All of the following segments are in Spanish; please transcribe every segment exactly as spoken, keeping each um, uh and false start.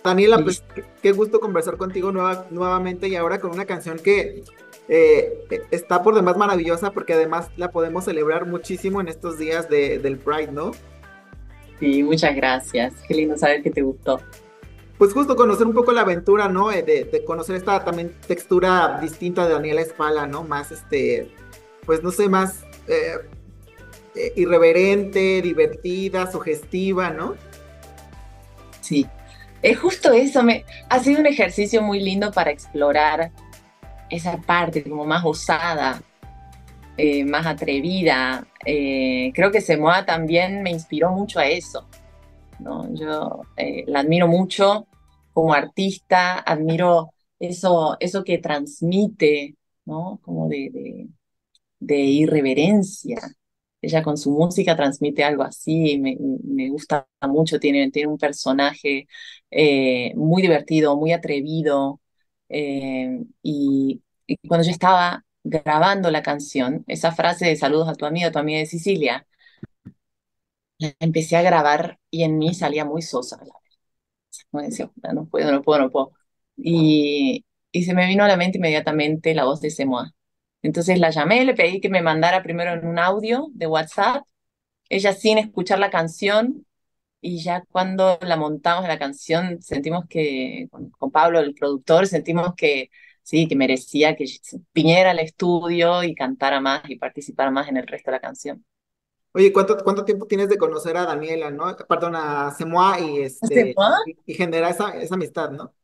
Daniela, pues Listo. qué, qué gusto conversar contigo nueva- nuevamente y ahora con una canción que eh, eh, está por demás maravillosa porque además la podemos celebrar muchísimo en estos días de, del Pride, ¿no? Sí, muchas gracias. Qué lindo saber que te gustó. Pues justo conocer un poco la aventura, ¿no? Eh, de, de conocer esta también textura distinta de Daniela Espala, ¿no? Más, este, pues no sé, más eh, eh, irreverente, divertida, sugestiva, ¿no? Sí, es justo eso. Me, ha sido un ejercicio muy lindo para explorar esa parte como más osada, eh, más atrevida. Eh, creo que Semoa también me inspiró mucho a eso, ¿no? Yo eh, la admiro mucho como artista, admiro eso, eso que transmite, ¿no? Como de, de de irreverencia. Ella con su música transmite algo así, me, me gusta mucho, tiene, tiene un personaje eh, muy divertido, muy atrevido. eh, y, y cuando yo estaba grabando la canción, esa frase de saludos a tu amiga, tu amiga de Sicilia, la empecé a grabar y en mí salía muy sosa. No decía, "Puta, no puedo, no puedo, no puedo". Y, y se me vino a la mente inmediatamente la voz de Semoa. Entonces la llamé, le pedí que me mandara primero en un audio de WhatsApp, ella sin escuchar la canción, y ya cuando la montamos la canción, sentimos que, con, con Pablo, el productor, sentimos que sí, que merecía que viniera al estudio y cantara más y participara más en el resto de la canción. Oye, ¿cuánto, cuánto tiempo tienes de conocer a Daniela, ¿no? Perdón, a Semoa y este, ¿Semoa? y, y generar esa, esa amistad, ¿no?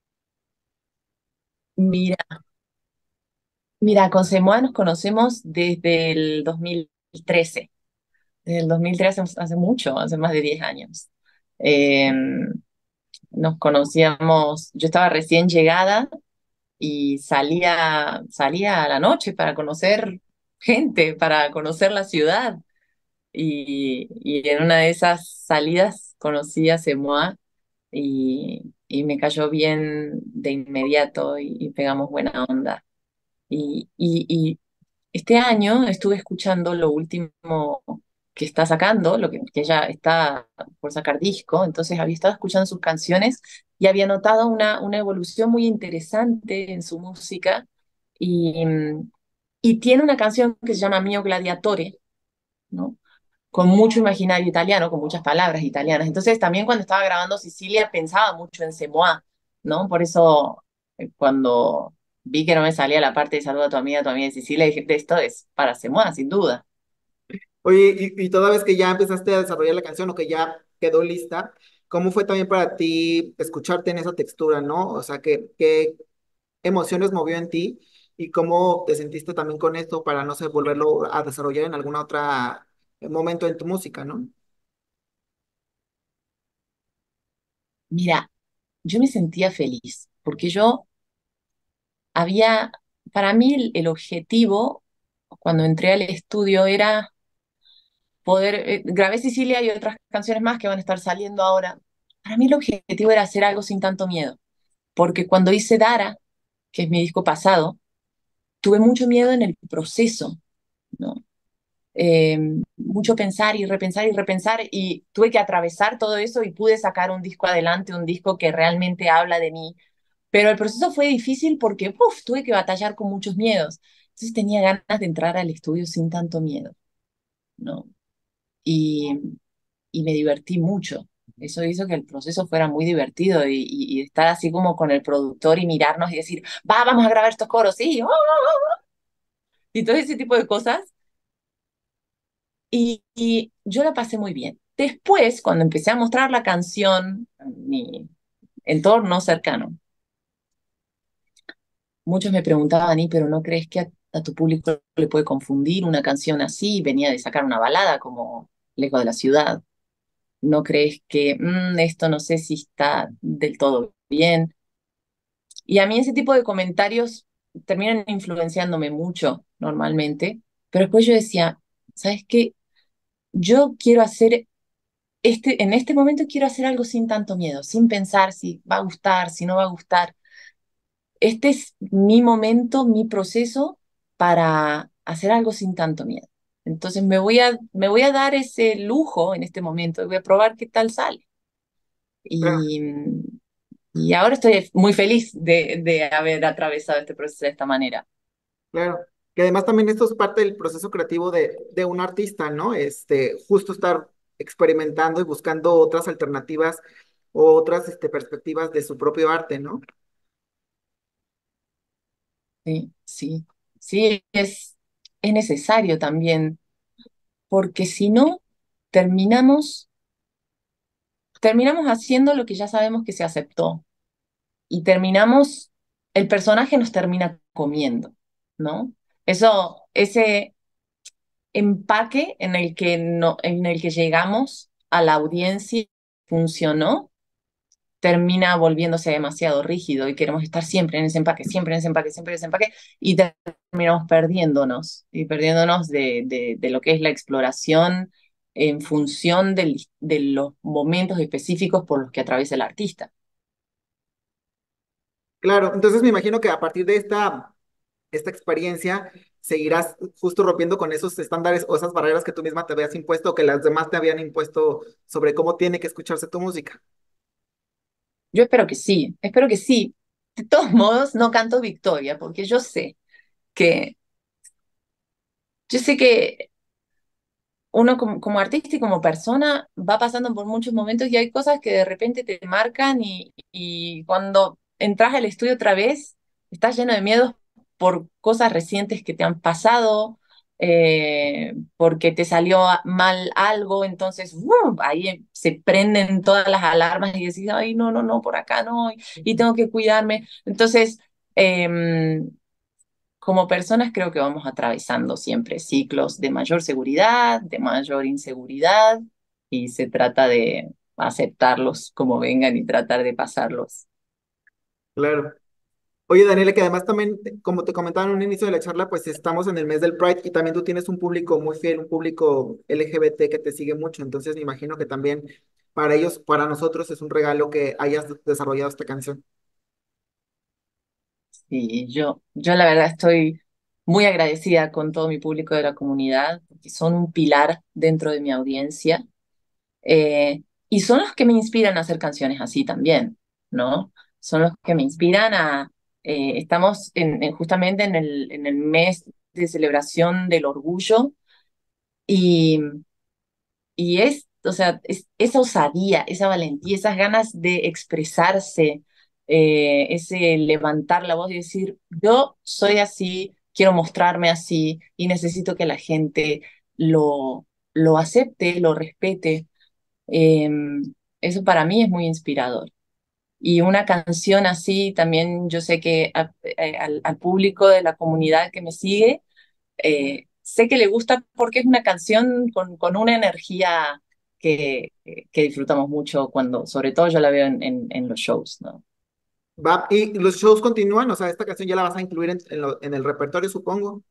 Mira, mira, con Semoa nos conocemos desde el dos mil trece. Desde el dos mil tres, hace, hace mucho, hace más de diez años. Eh, Nos conocíamos, yo estaba recién llegada y salía, salía a la noche para conocer gente, para conocer la ciudad. Y, y en una de esas salidas conocí a Semoa y, y me cayó bien de inmediato y, y pegamos buena onda. Y, y, y este año estuve escuchando lo último que está sacando, lo que, que ella está por sacar disco, entonces había estado escuchando sus canciones y había notado una, una evolución muy interesante en su música y, y tiene una canción que se llama Mio Gladiatore, ¿no? Con mucho imaginario italiano, con muchas palabras italianas. Entonces también cuando estaba grabando Sicilia pensaba mucho en Semois, ¿no? Por eso eh, cuando vi que no me salía la parte de saluda a tu amiga, tu amiga de Sicilia, dije, esto es para Semois, sin duda. Oye, y, y toda vez que ya empezaste a desarrollar la canción o que ya quedó lista, ¿cómo fue también para ti escucharte en esa textura, ¿no? O sea, ¿qué, qué emociones movió en ti y cómo te sentiste también con esto para, no sé, volverlo a desarrollar en algún otro momento en tu música, ¿no? Mira, yo me sentía feliz, porque yo había, para mí el, el objetivo cuando entré al estudio era poder, eh, grabé Sicilia y otras canciones más que van a estar saliendo ahora. Para mí el objetivo era hacer algo sin tanto miedo, porque cuando hice Dara, que es mi disco pasado, tuve mucho miedo en el proceso, ¿no? Eh, Mucho pensar y repensar y repensar, y tuve que atravesar todo eso y pude sacar un disco adelante, un disco que realmente habla de mí, pero el proceso fue difícil porque uf, tuve que batallar con muchos miedos. Entonces tenía ganas de entrar al estudio sin tanto miedo, ¿no? Y, y me divertí mucho. Eso hizo que el proceso fuera muy divertido y, y- y estar así como con el productor y mirarnos y decir, va, vamos a grabar estos coros, sí, oh, oh, oh", y todo ese tipo de cosas. Y, y yo la pasé muy bien. Después, cuando empecé a mostrar la canción a mi entorno cercano, muchos me preguntaban, ¿y pero no crees que a, a tu público le puede confundir una canción así? Venía de sacar una balada como Lejos de la ciudad. ¿No crees que "Mm, esto no sé si está del todo bien"? Y a mí ese tipo de comentarios terminan influenciándome mucho normalmente, pero después yo decía, ¿sabes qué? Yo quiero hacer este, en este momento quiero hacer algo sin tanto miedo, sin pensar si va a gustar, si no va a gustar. Este es mi momento, mi proceso para hacer algo sin tanto miedo. Entonces me voy a, me voy a dar ese lujo en este momento, voy a probar qué tal sale. Y, Y ahora estoy muy feliz de, de haber atravesado este proceso de esta manera. Claro. Que además también esto es parte del proceso creativo de, de un artista, ¿no? Este, justo estar experimentando y buscando otras alternativas o otras este, perspectivas de su propio arte, ¿no? Sí, sí, sí, es, es necesario también, porque si no, terminamos, terminamos haciendo lo que ya sabemos que se aceptó y terminamos, el personaje nos termina comiendo, ¿no? Eso, ese empaque en el que, no, en el que llegamos a la audiencia funcionó, termina volviéndose demasiado rígido y queremos estar siempre en ese empaque, siempre en ese empaque, siempre en ese empaque, y terminamos perdiéndonos, y perdiéndonos de, de, de lo que es la exploración en función del, de los momentos específicos por los que atraviesa el artista. Claro, entonces me imagino que a partir de esta, esta experiencia seguirás justo rompiendo con esos estándares o esas barreras que tú misma te habías impuesto o que las demás te habían impuesto sobre cómo tiene que escucharse tu música. Yo espero que sí, espero que sí. De todos modos, no canto victoria, porque yo sé que, yo sé que uno como, como artista y como persona va pasando por muchos momentos y hay cosas que de repente te marcan y, y cuando entras al estudio otra vez, estás lleno de miedos por cosas recientes que te han pasado, eh, porque te salió a- mal algo, entonces ¡uh! Ahí se prenden todas las alarmas y decís, ay, no, no, no, por acá no, y, y tengo que cuidarme. Entonces, em, como personas creo que vamos atravesando siempre ciclos de mayor seguridad, de mayor inseguridad, y se trata de aceptarlos como vengan y tratar de pasarlos. Claro. Oye, Daniela, que además también, como te comentaba en un inicio de la charla, pues estamos en el mes del Pride y también tú tienes un público muy fiel, un público L G B T que te sigue mucho, entonces me imagino que también para ellos, para nosotros es un regalo que hayas desarrollado esta canción. Y yo, yo la verdad estoy muy agradecida con todo mi público de la comunidad, porque son un pilar dentro de mi audiencia. Eh, y son los que me inspiran a hacer canciones así también, ¿no? Son los que me inspiran a... eh, estamos en, en- justamente en el, en el mes de celebración del orgullo y, y es, o sea, es, esa osadía, esa valentía, esas ganas de expresarse, eh, ese levantar la voz y decir, yo soy así, quiero mostrarme así y necesito que la gente lo, lo acepte, lo respete. Eh, Eso para mí es muy inspirador. Y una canción así también yo sé que a- eh, al, al público de la comunidad que me sigue, eh, sé que le gusta porque es una canción con, con una energía que, que disfrutamos mucho cuando, sobre todo yo la veo en, en, en los shows, ¿no? Va, y los shows continúan, o sea, esta canción ya la vas a incluir en, en lo- en el repertorio, supongo.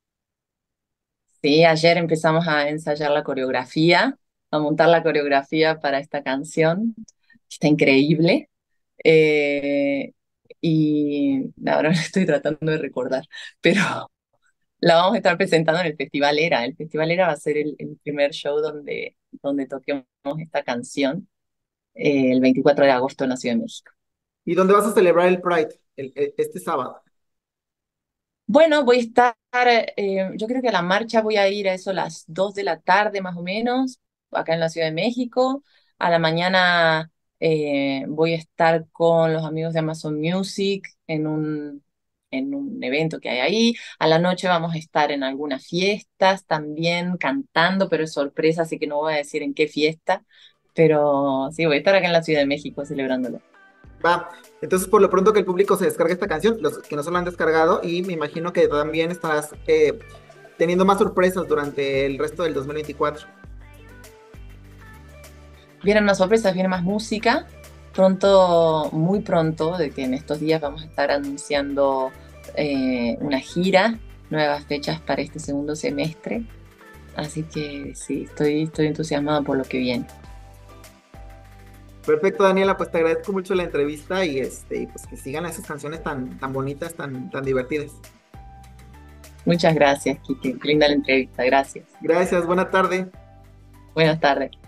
Sí, ayer empezamos a ensayar la coreografía, a montar la coreografía para esta canción. Está increíble. Eh, y ahora estoy tratando de recordar, pero la vamos a estar presentando en el Festival Era. El Festival Era va a ser el, el primer show donde, donde toquemos esta canción, eh, el veinticuatro de agosto en la Ciudad de México. ¿Y dónde vas a celebrar el Pride? El- el- este sábado. Bueno, voy a estar, eh, yo creo que a la marcha voy a ir a eso a las dos de la tarde más o menos, acá en la Ciudad de México. A la mañana eh, voy a estar con los amigos de Amazon Music en un, en un evento que hay ahí. A la noche vamos a estar en algunas fiestas también cantando, pero es sorpresa, así que no voy a decir en qué fiesta. Pero sí, voy a estar acá en la Ciudad de México celebrándolo. Va, entonces por lo pronto que el público se descargue esta canción, los que no se la han descargado, y me imagino que también estarás eh, teniendo más sorpresas durante el resto del dos mil veinticuatro. Vienen más sorpresas, viene más música. Pronto, muy pronto, de que en estos días vamos a estar anunciando eh, una gira, nuevas fechas para este segundo semestre. Así que sí, estoy, estoy entusiasmada por lo que viene. Perfecto, Daniela, pues te agradezco mucho la entrevista y este, y pues que sigan esas canciones tan, tan bonitas, tan, tan divertidas. Muchas gracias, Kiki. Linda la entrevista. Gracias. Gracias, buena tarde. Buenas tardes.